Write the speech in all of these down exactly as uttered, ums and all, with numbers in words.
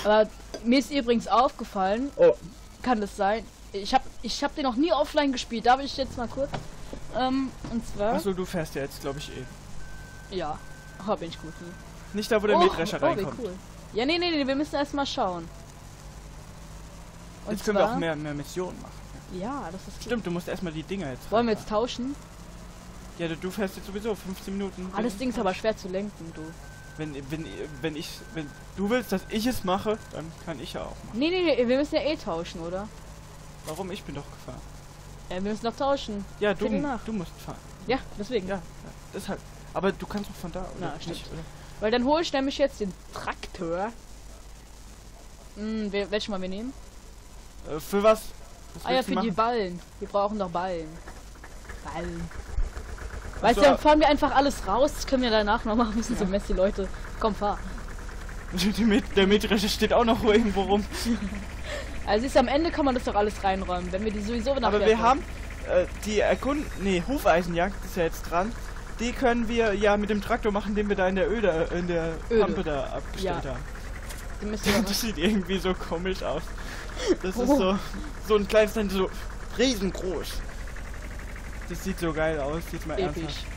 Aber mir ist übrigens aufgefallen, Oh. kann das sein? Ich habe ich hab den noch nie offline gespielt, darf ich jetzt mal kurz? Ähm, und zwar... Achso, du fährst ja jetzt, glaube ich, eh. Ja, oh, bin ich gut. Ne? Nicht da, wo der oh, Mähdrescher oh, wie reinkommt. cool. Ja, nee, nee, nee, wir müssen erst mal schauen. Und Jetzt können wir zwar- auch mehr, mehr Missionen machen. Ja, das ist... Stimmt, du musst erstmal die Dinger jetzt Wollen wir reinfahren. jetzt tauschen? Ja, du, du fährst jetzt sowieso fünfzehn Minuten. Ah, das Ding ist aber schwer zu lenken, du. Wenn, wenn, wenn ich, wenn du willst, dass ich es mache, dann kann ich ja auch machen. Nee, nee, nee, wir müssen ja eh tauschen, oder? Warum? Ich bin doch gefahren. Ja, wir müssen doch tauschen. Ja, du, Viertel nach. du musst fahren. Ja, deswegen. Ja, ja, deshalb. Aber du kannst doch von da, oder? Na, stimmt. Nicht, oder? Weil dann hole ich nämlich jetzt den Traktor. Hm, wel- welchen mal wir nehmen? Äh, für was? was Ah ja, willst du für die machen? Ballen. Wir brauchen doch Ballen. Ballen. Ach Weißt so. du, dann fahren wir einfach alles raus. Das können wir danach noch machen. Müssen Ja. so Messi, Leute. Komm, fahr. Der Met- Der Mähdrescher steht auch noch irgendwo rum. Also siehst du, am Ende kann man das doch alles reinräumen, wenn wir die sowieso nachher... Aber wir haben äh, die Erkunden... Nee, Hufeisenjagd ist ja jetzt dran. Die können wir ja mit dem Traktor machen, den wir da in der Öde, in der Öde. Pampe da abgestellt Ja. haben. Die müssen wir Das sieht irgendwie so komisch aus. Das ist Oh. so, so ein kleines, dann so riesengroß. Das sieht so geil aus, sieht mal episch. ernsthaft.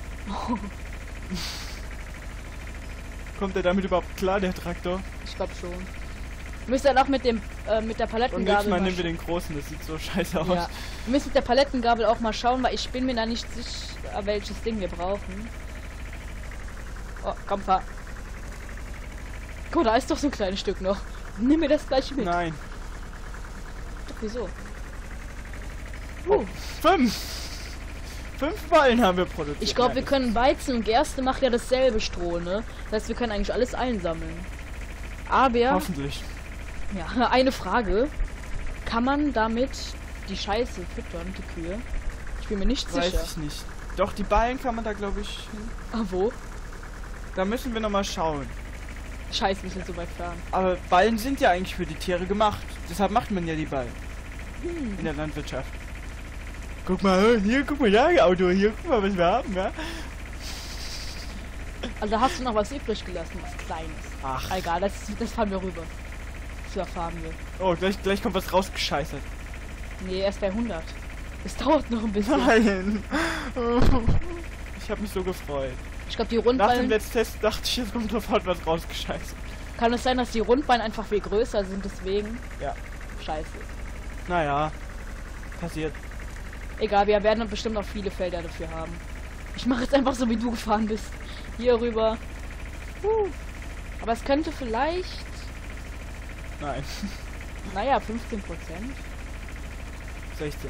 Kommt der damit überhaupt klar, der Traktor? Ich glaube schon. Wir müssen dann auch mit dem äh, mit der Und Palettengabel nächstes Mal mal nehmen wir sch- den großen, das sieht so scheiße aus. ja. Wir müssen mit der Palettengabel auch mal schauen, weil ich bin mir da nicht sicher, welches Ding wir brauchen. Oh, komm, fahr. Guck, da ist doch so ein kleines Stück noch. Nimm mir das gleich mit. Nein. Doch, wieso? Oh, Uh, fünf! Fünf Ballen haben wir produziert. ich glaube, wir Nein, können Weizen und Gerste macht ja dasselbe Stroh, ne? Das heißt, wir können eigentlich alles einsammeln. Aber, Hoffentlich. ja, eine Frage. Kann man damit die Scheiße füttern, die Kühe? Ich bin mir nicht Weiß sicher. ich nicht. Doch, die Ballen kann man da, glaube ich, hin. Ah, wo? Da müssen wir nochmal schauen. Scheiße, wir sind so weit fahren. Aber Ballen sind ja eigentlich für die Tiere gemacht. Deshalb macht man ja die Ballen. Hm. In der Landwirtschaft. Guck mal, hier, guck mal, da, Auto, hier, guck mal, was wir haben, ja? Also hast du noch was übrig gelassen, was Kleines. Ach. Egal, das, das fahren wir rüber. Das erfahren wir. Oh, gleich, gleich kommt was rausgescheißert. Nee, erst bei hundert. Es dauert noch ein bisschen. Nein. Ich habe mich so gefreut. Ich glaube, die Nach dem Rundballen... letzten Test dachte ich, es kommt sofort was rausgescheißert. Kann es sein, dass die Rundballen einfach viel größer sind, deswegen? Ja. Scheiße. Naja, passiert. Egal, wir werden bestimmt noch viele Felder dafür haben. Ich mache jetzt einfach so, wie du gefahren bist. Hier rüber. Uh. Aber es könnte vielleicht... Nein, Naja, fünfzehn Prozent. sechzehn.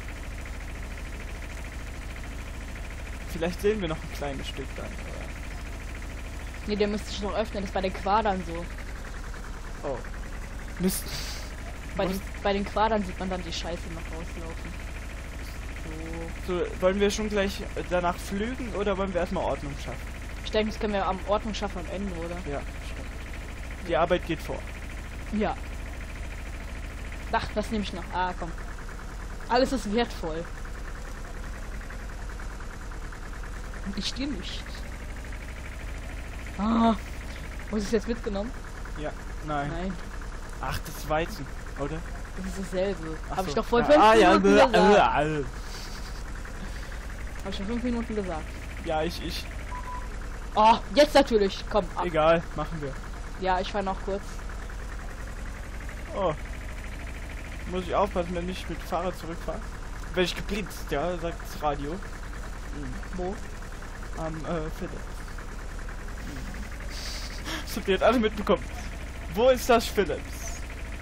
Vielleicht sehen wir noch ein kleines Stück dann. Oder? Nee, der müsste sich noch öffnen. Das ist bei den Quadern so. Oh. Mist. Bei Was? den, bei den Quadern sieht man dann die Scheiße noch rauslaufen. So. So, wollen wir schon gleich äh, danach flügen oder wollen wir erstmal Ordnung schaffen? Ich denke, das können wir am Ordnung schaffen am Ende, oder? Ja, stimmt. Die Arbeit geht vor. Ja. Ach, das nehme ich noch. Ah, komm. Alles ist wertvoll. Und ich dir nicht. Ah. Muss ich es jetzt mitgenommen? Ja, nein. Nein. Ach, das ist Weizen, oder? Das ist dasselbe. Ach Habe so. ich doch vor ja, fünf ah, ja, Minuten äh, gesagt. äh, äh. Habe ich vor fünf Minuten gesagt. Ja, ich, ich. Oh, jetzt natürlich. Komm, ab. Egal, machen wir. Ja, ich fahre noch kurz. Oh. Muss ich aufpassen, wenn ich mit Fahrrad zurückfahre? Werde ich geblitzt, ja, sagt das Radio. Wo? Am äh, Philips. Das habt ihr jetzt alle mitbekommen. Wo ist das Philips?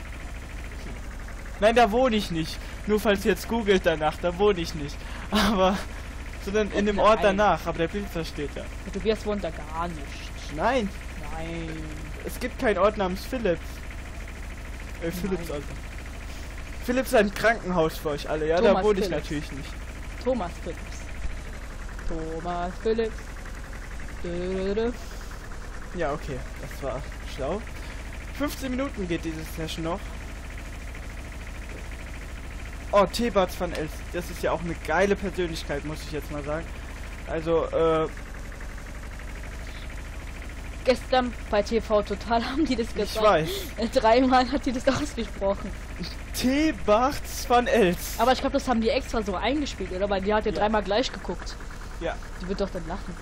Nein, da wohne ich nicht. Nur falls ihr jetzt googelt danach, da wohne ich nicht. Aber, sondern in dem Ort Nein. danach. Aber der Blitzer steht da. Tobias wohnt da gar nicht. Nein, Nein. es gibt keinen Ort namens Philips. Äh, Philips Nein. also. Philips ist ein Krankenhaus für euch alle, ja? da Thomas wohne ich Philips. natürlich nicht. Thomas Philips. Thomas Philips. Dö, dö, dö. Ja, okay, das war schlau. fünfzehn Minuten geht diese Session noch. Oh, T-Bats van Els, das ist ja auch eine geile Persönlichkeit, muss ich jetzt mal sagen. Also, äh... Gestern bei T V Total haben die das Ich gesagt. weiß. Äh, Dreimal hat die das ausgesprochen. T-Barts van Els. Aber ich glaube, das haben die extra so eingespielt, oder? Weil die hat ja, Ja. dreimal gleich geguckt. Ja. Die wird doch dann lachen.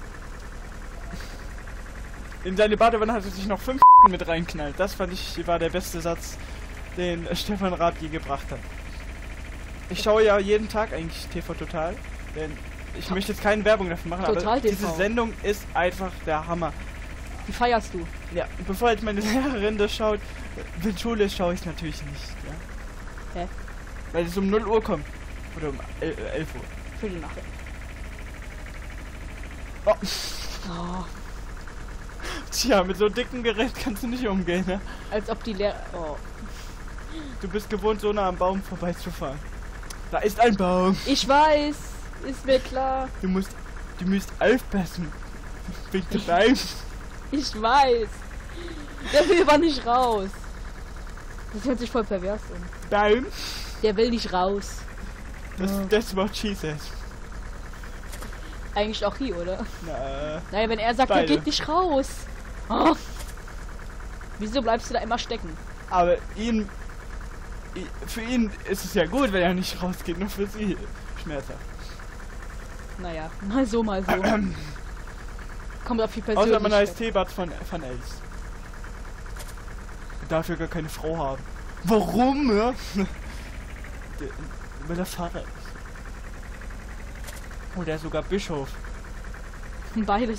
In seine Badewanne hat er sich noch fünf mit reinknallt. Das fand ich, war der beste Satz, den äh, Stefan Raab je gebracht hat. Ich schaue ja jeden Tag eigentlich T V Total, denn ich möchte jetzt keine Werbung dafür machen, Total aber T V. diese Sendung ist einfach der Hammer. Die feierst du. Ja, bevor jetzt meine Lehrerin das schaut, wenn Schule ist, schaue ich es natürlich nicht. Ja? Hä? Weil es um null Uhr kommt. Oder um elf Uhr. Viertel nach. Oh. Oh, Tja, mit so dicken Gerät kannst du nicht umgehen, ne? als ob die Lehrer... Oh. Du bist gewohnt, so nah am Baum vorbeizufahren. Da ist ein Baum. Ich weiß. Ist mir klar. Du musst, du musst aufpassen. Bitte Baum. Ich weiß. Der will aber nicht raus. Das hört sich voll pervers an. Baum. Der will nicht raus. Das, Ja. das Wort she said. Eigentlich auch hier, oder? Na, Naja, wenn er sagt, er Beide. geht nicht raus. Oh. Wieso bleibst du da immer stecken? aber ihn, i- für ihn ist es ja gut, wenn er nicht rausgeht, nur für sie schmerzhaft. Naja, mal so, mal so. Kommt auf die Außer Persönlichkeit. man heißt T-Bart von, von Els. Dafür gar keine Frau haben. Warum, ja? Der- Weil er Pfarrer ist. Oder sogar Bischof. Beides.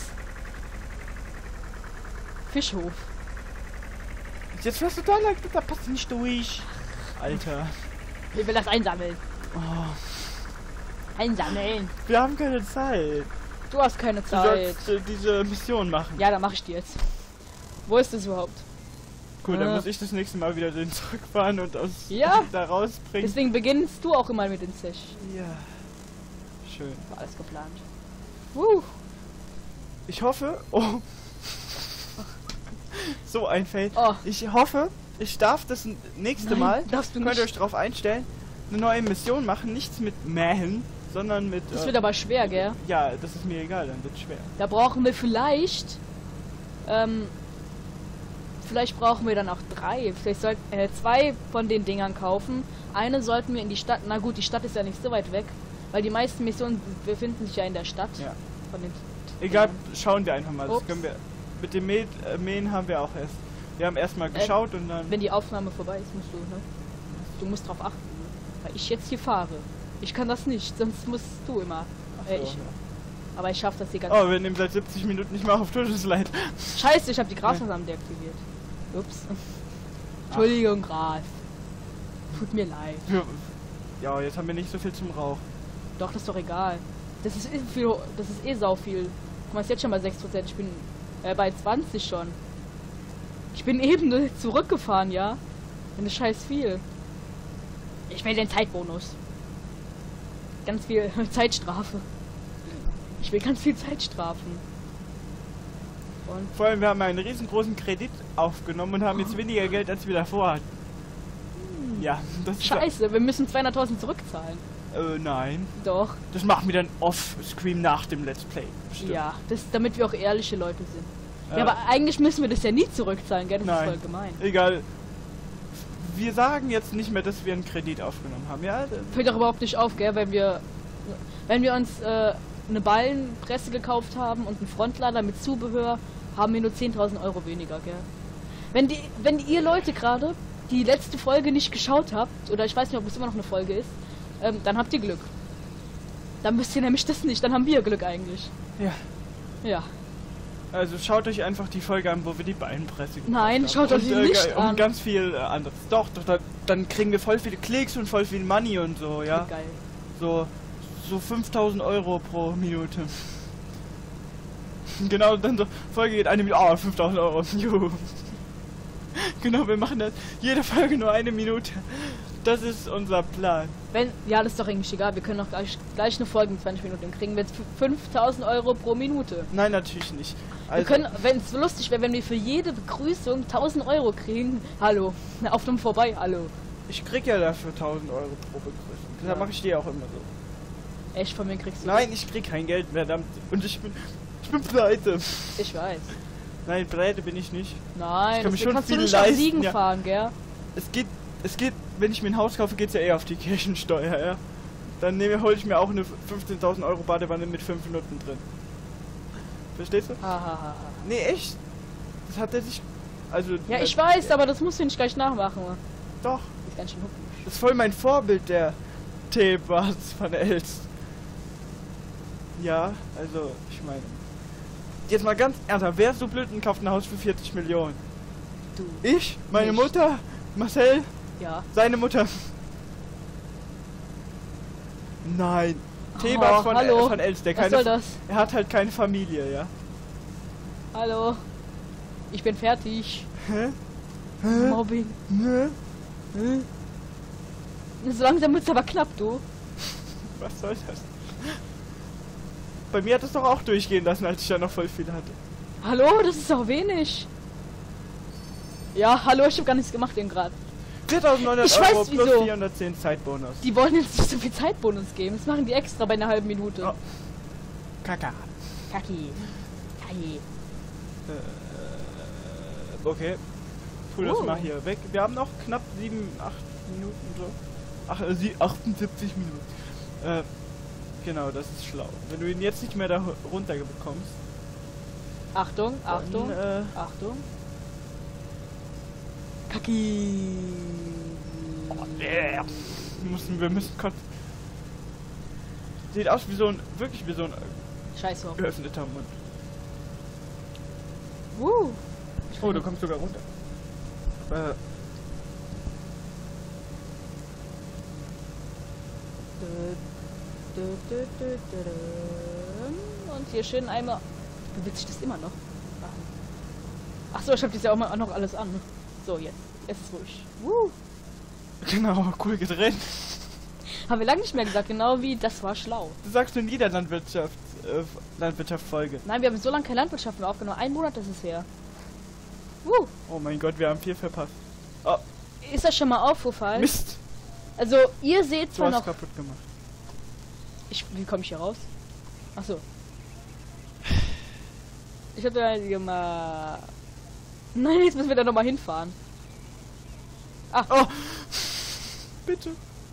Fischhof. Jetzt fährst du da lang, da passt nicht durch. Alter. Ich will das einsammeln. Oh, Einsammeln. wir haben keine Zeit. Du hast keine Du Zeit. sollst äh, diese Mission machen. Ja, dann mach ich die jetzt. Wo ist das überhaupt? Cool, dann Äh. muss ich das nächste Mal wieder den zurückfahren und aus Ja. da rausbringen. Deswegen beginnst du auch immer mit den Sech. Ja. Schön. War alles geplant. Uh. Ich hoffe. Oh. So ein Fail. Oh. Ich hoffe, ich darf das n- nächste Nein, Mal. darfst du Könnt ihr euch nicht. drauf einstellen. Eine neue Mission machen. Nichts mit Mähen, sondern mit. Das äh, wird aber schwer, gell? ja, das ist mir egal, dann wird schwer. Da brauchen wir vielleicht. Ähm. Vielleicht brauchen wir dann auch drei. Vielleicht sollten äh, zwei von den Dingern kaufen. Eine sollten wir in die Stadt. Na gut, die Stadt ist ja nicht so weit weg. Weil die meisten Missionen befinden sich ja in der Stadt. Ja. Von den Egal, schauen wir einfach mal. Das Ups. können wir. Mit dem Mäh, äh, Mähen haben wir auch erst. Wir haben erstmal geschaut und dann. Wenn die Aufnahme vorbei ist, musst du, ne? Du musst drauf achten. Weil ich jetzt hier fahre. Ich kann das nicht, sonst musst du immer. Ach Äh, so, ich, ja. aber ich schaff das die ganze Oh, wir nehmen seit siebzig Minuten nicht mehr auf Todesleid. Scheiße, ich habe die Grasversammlung deaktiviert. Ups. Entschuldigung, Gras. Tut mir leid. Wir- Ja, jetzt haben wir nicht so viel zum Rauch. Doch, das ist doch egal. Das ist eh viel, das ist eh sau viel. Guck mal, ist jetzt schon bei sechs Prozent. Ich bin äh, bei zwanzig schon. Ich bin eben nur zurückgefahren, ja? Das ist scheiß viel. Ich will den Zeitbonus. Ganz viel Zeitstrafe. Ich will ganz viel Zeitstrafen. Und Vor allem, wir haben einen riesengroßen Kredit aufgenommen und haben jetzt weniger Geld, als wir davor hatten. Ja, das ist... Scheiße, wir müssen zweihunderttausend zurückzahlen. Äh, nein. Doch. Das machen wir dann off-screen nach dem Let's Play. Bestimmt. Ja, das, damit wir auch ehrliche Leute sind. Äh, Ja, aber eigentlich müssen wir das ja nie zurückzahlen, gell? Das Nein. ist voll gemein. Egal. Wir sagen jetzt nicht mehr, dass wir einen Kredit aufgenommen haben, ja? Fällt doch überhaupt nicht auf, gell? Wenn wir, wenn wir uns äh, eine Ballenpresse gekauft haben und einen Frontlader mit Zubehör, haben wir nur zehntausend Euro weniger, gell? Wenn, die, wenn ihr Leute gerade die letzte Folge nicht geschaut habt, oder ich weiß nicht, ob es immer noch eine Folge ist, ähm, dann habt ihr Glück. Dann müsst ihr nämlich das nicht, dann haben wir Glück eigentlich. Ja. Ja. Also schaut euch einfach die Folge an, wo wir die Ballenpresse gekauft Nein, haben. schaut euch Und, die äh, nicht und an. ganz viel äh, anderes. Doch, doch, da, dann kriegen wir voll viele Klicks und voll viel Money und so, ja? Geil. So, so fünftausend Euro pro Minute. Genau, dann so, Folge geht eine Minute, oh, fünftausend Euro, juhu. Genau, wir machen das jede Folge nur eine Minute. Das ist unser Plan. Wenn, ja, das ist doch eigentlich egal. Wir können doch gleich, gleich eine Folge in zwanzig Minuten kriegen. Wir jetzt fünftausend Euro pro Minute. Nein, natürlich nicht. Wir Also, können, wenn es so lustig wäre, wenn wir für jede Begrüßung tausend Euro kriegen. Hallo. Auf dem Vorbei, hallo. ich krieg ja dafür tausend Euro pro Begrüßung. Da Ja. mache ich dir auch immer so. Echt, von mir kriegst du. Nein, ich krieg kein Geld, verdammt. Und ich bin, ich bin pleite. Ich weiß. Nein, pleite bin ich nicht. Nein, Ich kann mir das schon kannst du viel nicht auf leisten, Siegen ja. fahren, gell? Es geht, es geht, wenn ich mir ein Haus kaufe, geht's ja eher auf die Kirchensteuer, ja. Dann nehme, hole ich mir auch eine fünfzehntausend Euro Badewanne mit fünf Minuten drin. Verstehst du? Hahaha. Nee, echt? Das hat er sich, also... Ja, äh, ich weiß, aber das musst du nicht gleich nachmachen. Doch, Ist ganz schön huckig. das ist voll mein Vorbild, der T-Bars von Els. Ja, also, ich meine... Jetzt mal ganz ernsthaft, wer ist so blöd und kauft ein Haus für vierzig Millionen? Du. Ich? Meine Nicht. Mutter? Marcel? Ja. Seine Mutter? Nein. T-Bars Oh, von, hallo. äh, von Els, der Was keine... soll das? Er hat halt keine Familie, ja. Hallo. Ich bin fertig. Hä? Mobbing. Hä? Hä? So langsam wird's aber knapp, du. Was soll das? Bei mir hat es doch auch durchgehen lassen, als ich ja noch voll viel hatte. Hallo, das ist doch wenig. Ja, hallo, ich habe gar nichts gemacht eben gerade. viertausendneunhundert Ich weiß, Euro plus wieso. vierhundertzehn Zeitbonus. Die wollen jetzt nicht so viel Zeitbonus geben. Das machen die extra bei einer halben Minute. Oh. Kaka. Kacki. Kacki. Äh, okay. Pull das Oh. mal hier weg. Wir haben noch knapp sieben, acht Minuten so. Ach, äh, sie, achtundsiebzig Minuten. Äh, genau, das ist schlau. Wenn du ihn jetzt nicht mehr da runter bekommst. Achtung, Achtung, Dann, äh, Achtung. Kacki. yeah. müssen, wir müssen kotzen. Sieht aus wie so ein, wirklich wie so ein Scheiß drauf. geöffneter Mund. Uh. Oh, du kommst sogar runter. Äh, Und hier schön einmal. Wie witzig das immer noch? Ach so, ich hab das ja auch mal noch alles an. So, jetzt. Jetzt ist ruhig. Uh. genau, cool getrennt. Haben wir lange nicht mehr gesagt, genau wie das war schlau. Du sagst in jeder Landwirtschaft, äh, Landwirtschaft-Folge. Nein, wir haben so lange keine Landwirtschaft mehr aufgenommen. Ein Monat ist es her. Uh. Oh mein Gott, wir haben viel verpasst. Oh, Ist das schon mal aufgefallen? Mist! Also, ihr seht Du zwar hast noch. kaputt gemacht. Ich, wie komme ich hier raus? Ach so. Ich hatte ja gemacht. Nein, jetzt müssen wir da nochmal hinfahren. Ach, Oh! Bitte.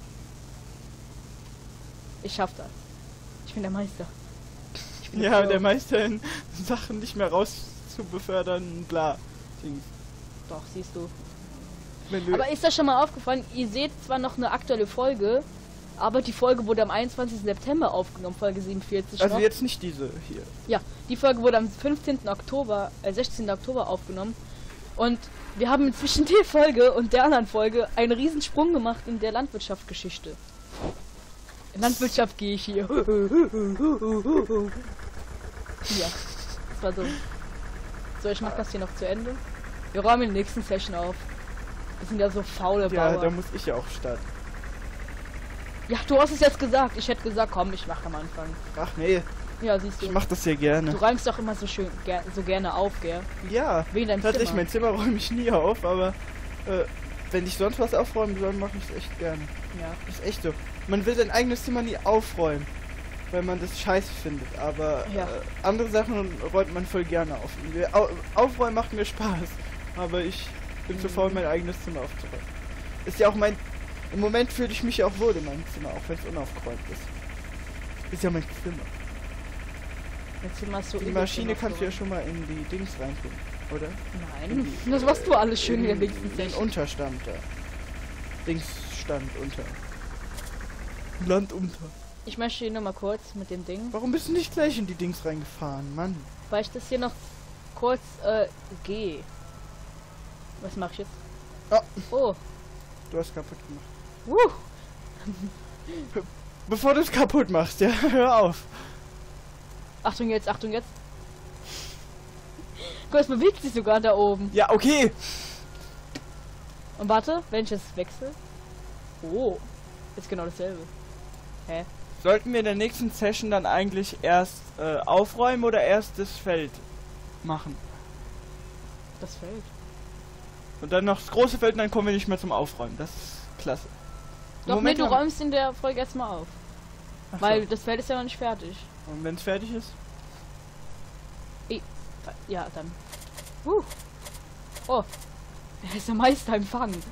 ich schaff das. Ich bin der Meister. Ich bin Ja, Pro. der Meister in Sachen nicht mehr raus zu befördern, bla. Dings. Doch, siehst du. Wenn du Aber ist das schon mal aufgefallen? Ihr seht zwar noch eine aktuelle Folge, aber die Folge wurde am einundzwanzigsten September aufgenommen, Folge siebenundvierzig. also noch. jetzt nicht diese hier. Ja, die Folge wurde am fünfzehnten Oktober, äh, sechzehnten Oktober aufgenommen. Und wir haben inzwischen die Folge und der anderen Folge einen Riesensprung gemacht in der Landwirtschaftsgeschichte. In Landwirtschaft gehe ich hier. Ja, das war so. So, ich mach das hier noch zu Ende. Wir räumen in der nächsten Session auf. Wir sind ja so faule Ja, Bauer. da muss ich ja auch starten. Ja, du hast es jetzt gesagt. Ich hätte gesagt, komm, ich mach am Anfang. Ach nee, Ja, siehst du. ich mach das hier Du gerne. räumst doch immer so schön, ger so gerne auf, gell? Ja, Wegen deinem tatsächlich, Zimmer. mein Zimmer räume ich nie auf, aber äh, wenn ich sonst was aufräumen soll, mache ich es echt gerne. Ja. Ist echt so. Man will sein eigenes Zimmer nie aufräumen, weil man das scheiße findet, aber Ja. äh, andere Sachen räumt man voll gerne auf. Wir- Au Aufräumen macht mir Spaß, aber ich bin zu Mhm. faul, mein eigenes Zimmer aufzuräumen. Ist ja auch mein... Im Moment fühle ich mich ja auch wohl in meinem Zimmer, auch wenn es unaufgeräumt ist. Ist ja mein Zimmer. Mein Zimmer ist so Die übel Maschine kannst du ja aufgeräumt. schon mal in die Dings reintun, oder? Nein, das machst du alles schön in der nächsten Den Session. Unterstand da. Dingsstand unter. Land unter. Ich möchte hier nur mal kurz mit dem Ding, Warum bist du nicht gleich in die Dings reingefahren, Mann? weil ich das hier noch kurz äh, gehe. Was mache ich jetzt? Oh. Oh. Du hast kaputt gemacht. Uh. Bevor du es kaputt machst, ja, hör auf. Achtung jetzt, Achtung jetzt. Guck, es bewegt sich sogar da oben. Ja, okay. Und warte, wenn ich es wechsle. Oh. Ist genau dasselbe. Hä? Sollten wir in der nächsten Session dann eigentlich erst äh, aufräumen oder erst das Feld machen? Das fällt. Und dann noch das große Feld und dann kommen wir nicht mehr zum Aufräumen. Das ist klasse. Im Doch, nee, Moment du haben- räumst in der Folge erstmal auf. Ach so. Weil das Feld ist ja noch nicht fertig. Und wenn es fertig ist? Ja, dann. Uh. Oh. Er ist der Meister im Fangen.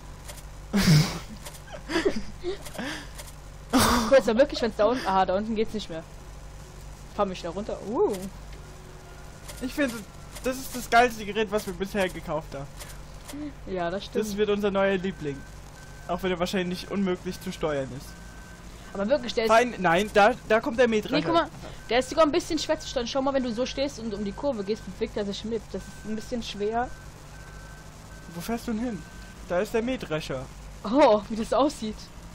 Cool, ist ja wirklich, wenn es da unten... Ah, da unten geht's nicht mehr. Fahr mich da runter. Uh. Ich finde, das ist das geilste Gerät, was wir bisher gekauft haben. Ja, das stimmt. Das wird unser neuer Liebling. Auch wenn er wahrscheinlich unmöglich zu steuern ist. Aber wirklich, der ist... Fein, nein, da, da kommt der Mähdrescher. Nee, guck mal, der ist sogar ein bisschen schwer zu steuern. Schau mal, wenn du so stehst und um die Kurve gehst, bewegt er sich mit. Das ist ein bisschen schwer. Wo fährst du denn hin? Da ist der Mähdrescher. Oh, wie das aussieht.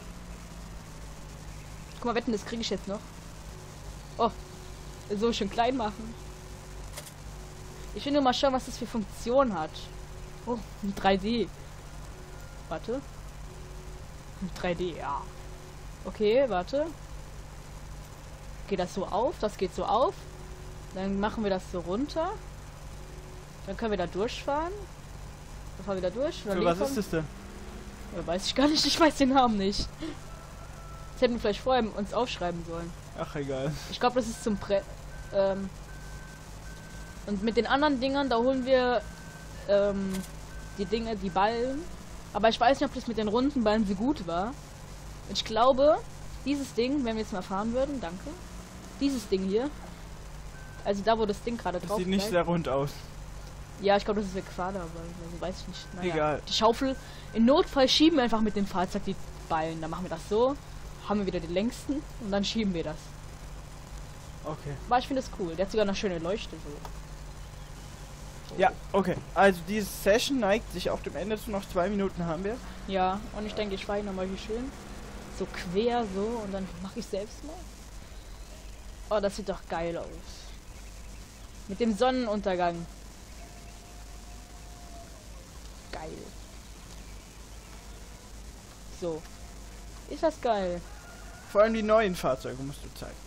Guck mal, wetten, das kriege ich jetzt noch. Oh, so schön klein machen. Ich will nur mal schauen, was das für Funktion hat. Oh, ein drei D. Warte. Ein drei D, ja. Okay, warte. Geht das so auf? Das geht so auf. Dann machen wir das so runter. Dann können wir da durchfahren. Dann fahren wir da durch. Für was ist das denn? Ja, weiß ich gar nicht. Ich weiß den Namen nicht. Das hätten wir vielleicht vorher uns aufschreiben sollen. Ach, egal. Ich glaube, das ist zum Pre... Ähm und mit den anderen Dingern, da holen wir ähm, die Dinge, die Ballen. Aber ich weiß nicht, ob das mit den runden Ballen so gut war. Ich glaube, dieses Ding, wenn wir jetzt mal fahren würden, danke. Dieses Ding hier. Also da, wo das Ding gerade drauf Das sieht nicht bleibt. sehr rund aus. Ja, ich glaube, das ist der Quader, aber also weiß ich nicht. Naja, Egal. die Schaufel. In Notfall schieben wir einfach mit dem Fahrzeug die Ballen. Dann machen wir das so. Haben wir wieder die längsten und dann schieben wir das. Okay. Aber ich finde das cool. Der hat sogar eine schöne Leuchte so. Ja, okay. Also diese Session neigt sich auf dem Ende zu. Noch zwei Minuten haben wir. Ja, und ich denke, ich fahre nochmal hier schön. So quer so und dann mache ich selbst mal. Oh, das sieht doch geil aus. Mit dem Sonnenuntergang. Geil. So. Ist das geil. Vor allem die neuen Fahrzeuge musst du zeigen.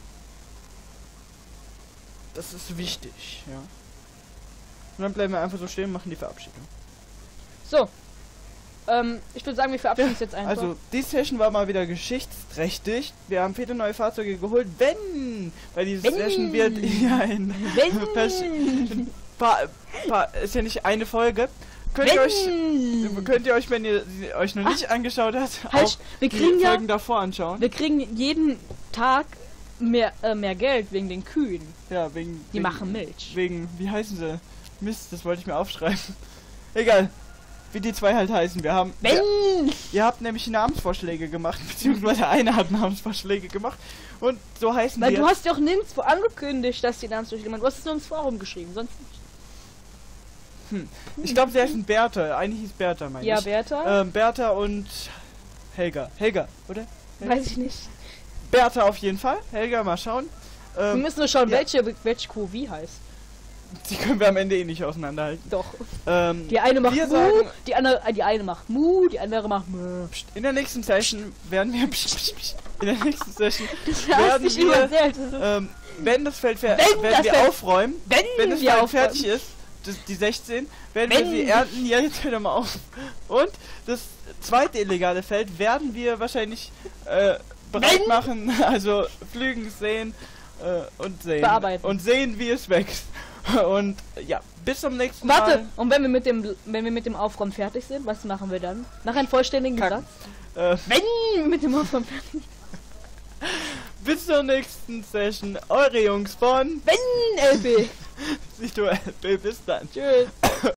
Das ist wichtig, ja. Und dann bleiben wir einfach so stehen und machen die Verabschiedung. So. Ähm, ich würde sagen, wir verabschieden uns jetzt einfach. Also, die Session war mal wieder geschichtsträchtig. Wir haben viele neue Fahrzeuge geholt. Wenn bei dieser Wenn. Session wird ja ein Wenn. paar, paar, ist ja nicht eine Folge. Könnt ihr euch, könnt ihr euch, wenn ihr sie euch noch nicht angeschaut habt, Halt, auch wir die kriegen ja, Folgen davor anschauen. wir kriegen jeden Tag mehr, äh, mehr Geld wegen den Kühen. Ja, wegen. Die wegen, machen Milch. Wegen, wie heißen sie? Mist, das wollte ich mir aufschreiben. Egal. Wie die zwei halt heißen. Wir haben. Wenn. Wir, ihr habt nämlich Namensvorschläge gemacht, beziehungsweise einer hat Namensvorschläge gemacht. Und so heißen Weil wir. du hast ja auch nirgendwo angekündigt, dass die Namensvorschläge machen. Du hast es nur ins Forum geschrieben, sonst nicht. Hm. Ich glaube, sie heißen Bertha. Eigentlich hieß Bertha, meine Ja, ich. Bertha? Ähm, Bertha und Helga. Helga, oder? Helga? Weiß ich nicht. Bertha auf jeden Fall. Helga, mal schauen. Wir Ähm, müssen nur schauen, ja. welche, welche Kuh wie heißt. die können wir am Ende eh nicht auseinanderhalten. Doch. Ähm, Die eine macht wir Mu, sagen, die andere, äh, die eine macht Mu, die andere macht Mö. pst, in der nächsten Session werden wir pst, pst, pst, in der nächsten Session Das werden hast dich wir, immer erzählt. Das ist- ähm, wenn das Feld fer Wenn werden das wir Feld- aufräumen, Wenn, wenn das wir Feld aufräumen. fertig ist, das, die sechzehn, werden Wenn wir sie ernten. Ja, jetzt hört er mal auf. Und das zweite illegale Feld werden wir wahrscheinlich äh, bereit Wenn- machen, also pflügen, sehen äh, und sehen. Bearbeiten. Und sehen, wie es wächst. Und ja, bis zum nächsten Warte, Mal. und wenn wir mit dem wenn wir mit dem Aufräumen fertig sind, was machen wir dann? Nach einem vollständigen Kacken. Satz? Äh, Wenn wir mit dem Aufräumen fertig bis zur nächsten Session. Eure Jungs von Wenn L B. Sicht L B. Bis dann. Tschüss.